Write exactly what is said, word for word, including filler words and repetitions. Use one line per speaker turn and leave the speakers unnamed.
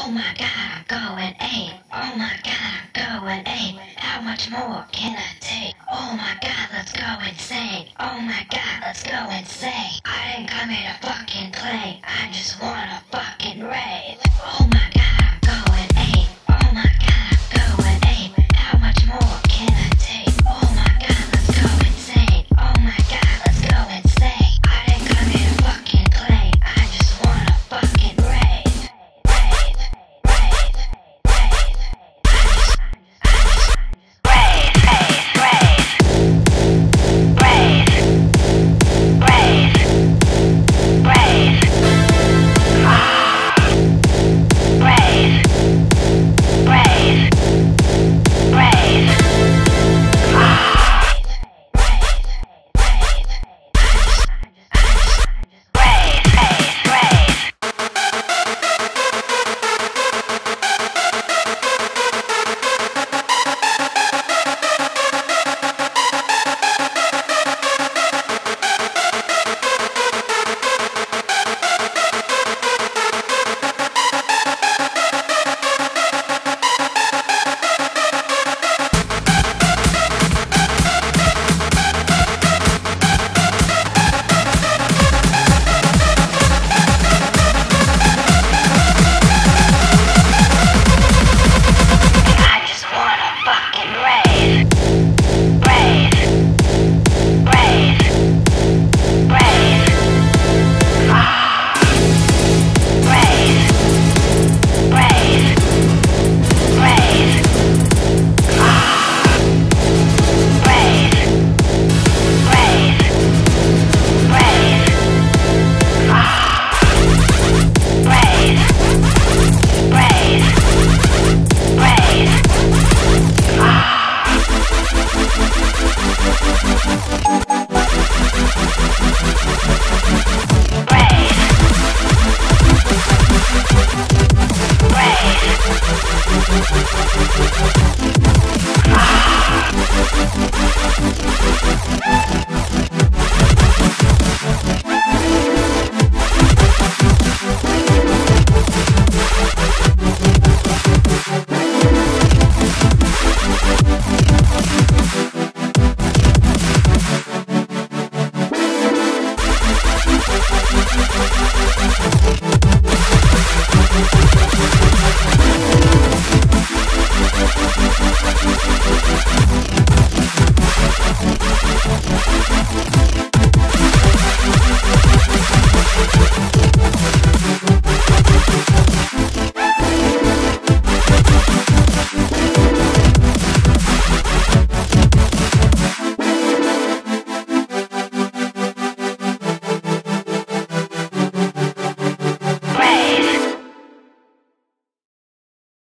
Oh my god, go and ape. Oh my god, go and ape. How much more can I take? Oh my god, let's go insane. Oh my god, let's go insane. I didn't come here to fucking play. I just wanna fucking rave. Oh my god, go and ape. Oh my god, go and ape. How much more can I take? Oh my god, let's go insane. Oh my god, let's go insane. I didn't come here to fucking play. I just wanna fucking rave. Rave, rave, rave. I just, I just, rave, rave, rave. Rave, rave, rave. Ah. Rave, rave, rave. Ah. Rave, rave, rave. Rave, rave, rave. I just wanna fucking rave. Rave, rave, rave. Ah. Rave, rave, rave. Ah. Rave, rave, rave. Ah. Rave, rave, rave. We'll be right back.